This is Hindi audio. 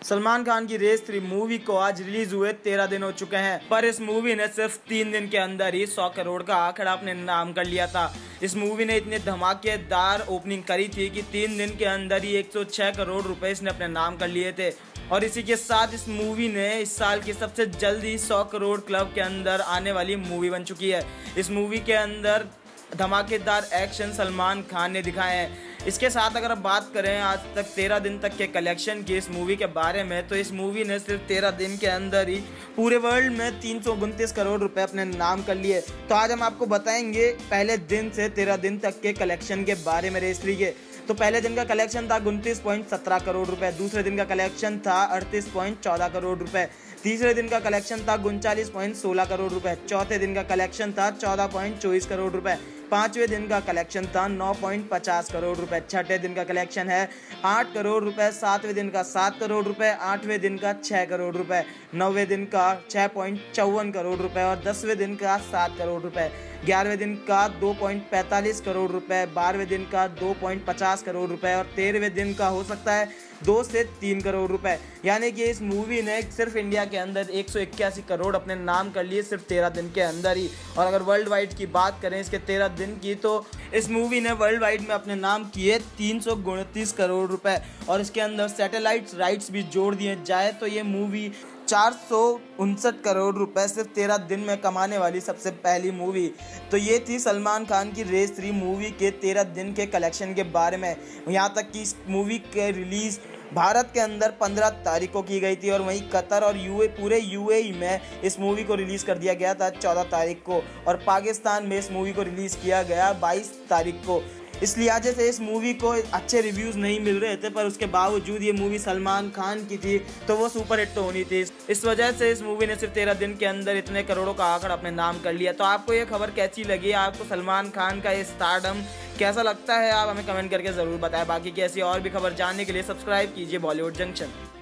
सलमान खान की रेस 3 मूवी को आज रिलीज हुए 13 दिन हो चुके हैं, पर इस मूवी ने सिर्फ 3 दिन के अंदर ही 100 करोड़ का आंकड़ा अपने नाम कर लिया था। इस मूवी ने इतनी धमाकेदार ओपनिंग करी थी कि 3 दिन के अंदर ही 106 करोड़ रुपए इसने अपने नाम कर लिए थे। और इसी के साथ इस मूवी ने इस साल की सबसे जल्दी 100 करोड़ क्लब के अंदर आने वाली मूवी बन चुकी है। इस मूवी के अंदर धमाकेदार एक्शन सलमान खान ने दिखाए हैं। इसके साथ अगर आप बात करें आज तक 13 दिन तक के कलेक्शन की इस मूवी के बारे में, तो इस मूवी ने सिर्फ 13 दिन के अंदर ही पूरे वर्ल्ड में 329 करोड़ रुपए अपने नाम कर लिए। तो आज हम आपको बताएंगे पहले दिन से 13 दिन तक के कलेक्शन के बारे में रेस 3 के। तो पहले दिन का कलेक्शन था 29.17 करोड़ रुपए, दूसरे दिन का कलेक्शन था 38.14 करोड़ रुपए, तीसरे दिन का कलेक्शन था 39.16 करोड़ रुपए, चौथे दिन का कलेक्शन था 14.24 करोड़ रुपए, पांचवें दिन का कलेक्शन था 9.50 करोड़ रुपए, छठे दिन का कलेक्शन है 8 करोड़ रुपए, सातवें दिन का 7 करोड़ रुपए, आठवें दिन का 6 करोड़ रुपए, नौवें दिन का 6.54 करोड़ रुपए और 10वें दिन का 7 करोड़ रुपए, 11वें दिन का 2.45 करोड़ रुपए, 12वें दिन का 2.50 करोड़ रुपए और 13वें दिन का हो सकता है 2 से 3 करोड़ रुपए। यानी कि इस मूवी ने सिर्फ इंडिया के अंदर 181 करोड़ अपने नाम कर लिए सिर्फ 13 दिन के अंदर ही। और अगर वर्ल्ड वाइड की बात करें इसके 13 दिन की, तो इस मूवी ने वर्ल्ड वाइड में अपने नाम किए 329 करोड़ रुपए और इसके अंदर सैटेलाइट राइट्स भी जोड़ दिए जाए तो ये मूवी 459 करोड़ रुपए सिर्फ 13 दिन में कमाने वाली सबसे पहली मूवी। तो ये थी सलमान खान की रेस 3 मूवी के 13 दिन के कलेक्शन के बारे में। यहाँ तक कि इस मूवी के रिलीज़ भारत के अंदर 15 तारीख को की गई थी और वहीं कतर और पूरे यूएई में इस मूवी को रिलीज़ कर दिया गया था 14 तारीख को और पाकिस्तान में इस मूवी को रिलीज़ किया गया 22 तारीख को। इस लिहाजे से इस मूवी को अच्छे रिव्यूज़ नहीं मिल रहे थे, पर उसके बावजूद ये मूवी सलमान खान की थी तो वो सुपर हिट तो होनी थी। इस वजह से इस मूवी ने सिर्फ 13 दिन के अंदर इतने करोड़ों का आंकड़ा अपने नाम कर लिया। तो आपको ये खबर कैसी लगी? आपको सलमान खान का ये स्टारडम कैसा लगता है? आप हमें कमेंट करके ज़रूर बताएं। बाकी की ऐसी और भी खबर जानने के लिए सब्सक्राइब कीजिए बॉलीवुड जंक्शन।